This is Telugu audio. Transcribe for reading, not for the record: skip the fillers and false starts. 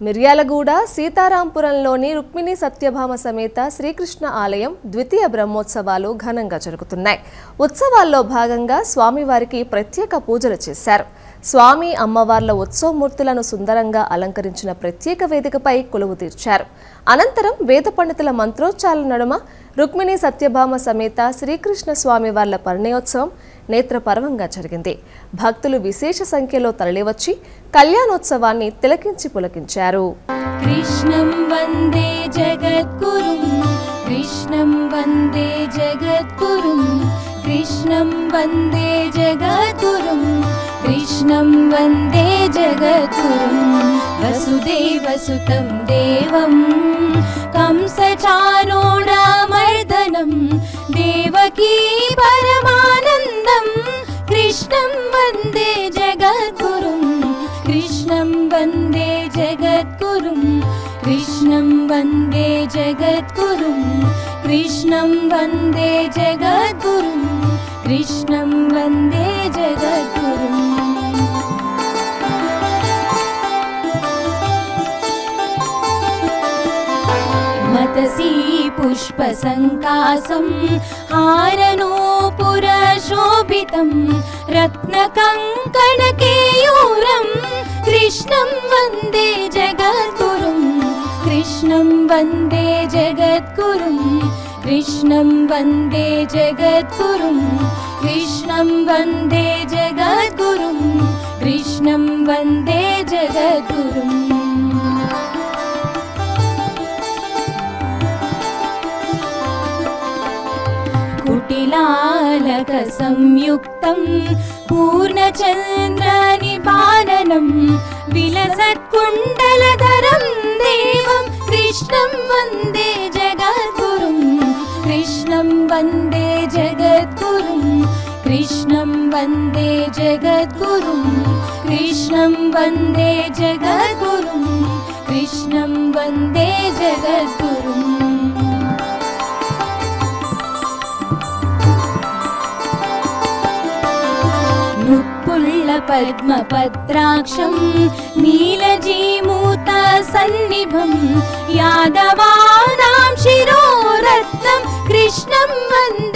మిర్యాలగూడ సీతారాంపురంలోని రుక్మిణి సత్యభామ సమేత శ్రీకృష్ణ ఆలయం ద్వితీయ బ్రహ్మోత్సవాలు ఘనంగా జరుగుతున్నాయి. ఉత్సవాల్లో భాగంగా స్వామివారికి ప్రత్యేక పూజలు చేశారు. స్వామి అమ్మవార్ల ఉత్సవమూర్తులను సుందరంగా అలంకరించిన ప్రత్యేక వేదికపై కొలువు తీర్చారు. అనంతరం వేద పండితుల మంత్రోచ్చారణ నడుమ రుక్మిణి సత్యభామ సమేత శ్రీకృష్ణ స్వామివార్ల పరిణయోత్సవం నేత్రపర్వంగా జరిగింది. భక్తులు విశేష సంఖ్యలో తరలివచ్చి కళ్యాణోత్సవాన్ని తిలకించి పులకించారు. కృష్ణం వందే జగద్గురుం, కృష్ణం వందే జగద్గురుం, కృష్ణం వందే జగద్గురుం, కృష్ణం వందే జగద్గురుం. వసుదేవసుతం దేవం కంసచానూరమర్దనం దేవకీ పరమానందం. కృష్ణం వందే జగద్గురుం, కృష్ణం వందే జగద్గురుం, కృష్ణం వందే జగద్గురుం, కృష్ణం వందే జగద్గురుం, కృష్ణం వందే జగద్గురుం. मतसी पुष्पसङ्कासं हारनूपुरशोभितं रत्नकङ्कणकेयूरं. कृष्णं वन्दे जगद्गुरुं, कृष्णं वन्दे जगद्गुरुं, कृष्णं वन्दे जगद्गुरुं, कृष्णं वन्दे जगद्गुरुं, कृष्णं वन्दे जगद्गुरुं. कुटिलालक संयुक्तं पूर्णचन्द्रनिपाननं विलसत्कुण्डलधरं देवं. कृष्णं वन्दे जगद्गुरुं, कृष्णं वन्दे जगद्गुरुं, कृष्णं वन्दे जगद्गुरुं, कृष्णं वन्दे जगद्गुरुं, कृष्णं वन्दे जगद्गुरुं. पद्मपत्राक्षं नीलजीमूतसन्निभं यादवानां शिरोरत्नं. कृष्णं वन्दे